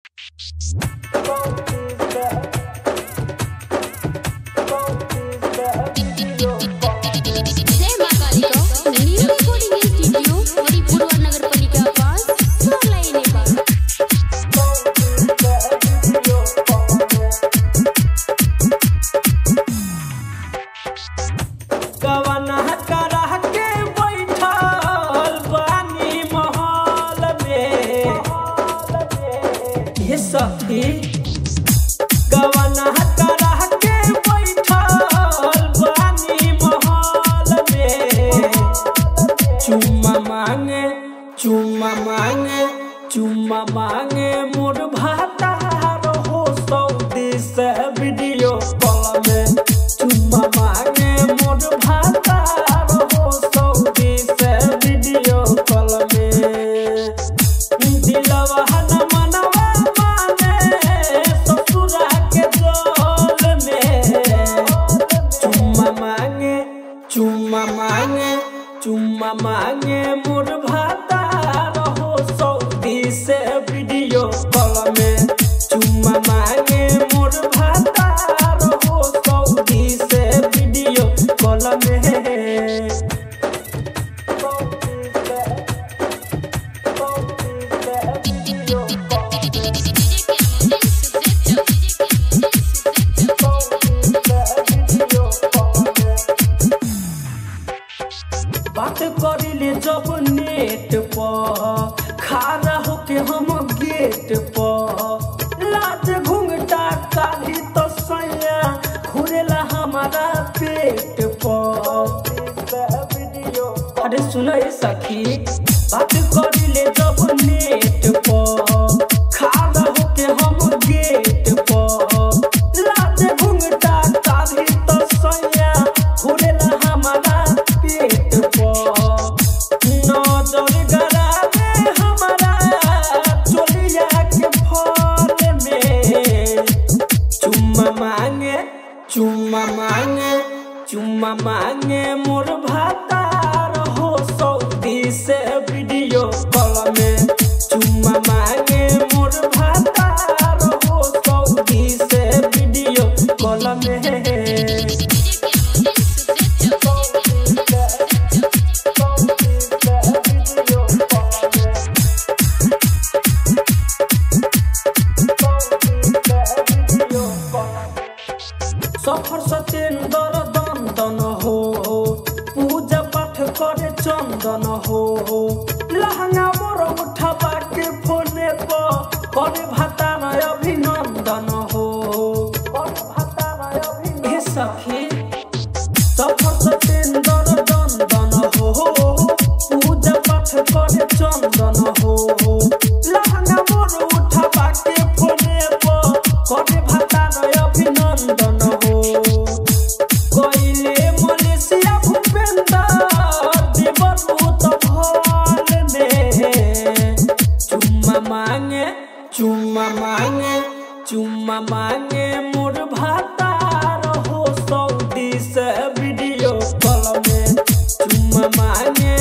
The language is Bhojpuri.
सखी गवना करा के बैठल बानी महल में चुम्मा मांगे मोर भातार हो सऊदी से वीडियो कॉल में चुम्मा मांगे मोर भातार हो सऊदी से वीडियो कॉल में दिलवा न मनवा चुम्मा मांगे मोर भातार हो सऊदी से वीडियो कॉल में चुम्मा मांगे मोर भातार हो सऊदी से वीडियो कॉल में बात करिले जब नेट पर खाना होके हम गेट पर लाज घुंघटा काली तो सैया घुरेला हमारा पेट पर। अरे सुनो ये सखी बात करिले जब नेट पर खाना होके हम गेट पर लाज घुंघटा काली तो सैया घुरेला हमारा पेट नजर गरावे हमारा चोलिया के फल में चुम्मा मांगे मोर भातार हो सऊदी से वीडियो कॉल में चुम्मा मांगे मोर भातार हो सऊदी से वीडियो कॉल में सफर सतेंद्र दंदन हो पूजा पाठ करे चंदन हो लहंगा मोर उठावा के फोने पर करे भातार अभिनंदन हो हे सखी सफर सतेंद्र दंदन हो पूजा पाठ करे चंदन हो लहंगा मोर उठावा के फोने पर करे भातार अभिनंदन हो कोइले मलेशिया भूपेंद्र देवभूत भल में चुम्मा मांगे मोर भातार हो सऊदी से वीडियो कॉल में चुम्मा मांगे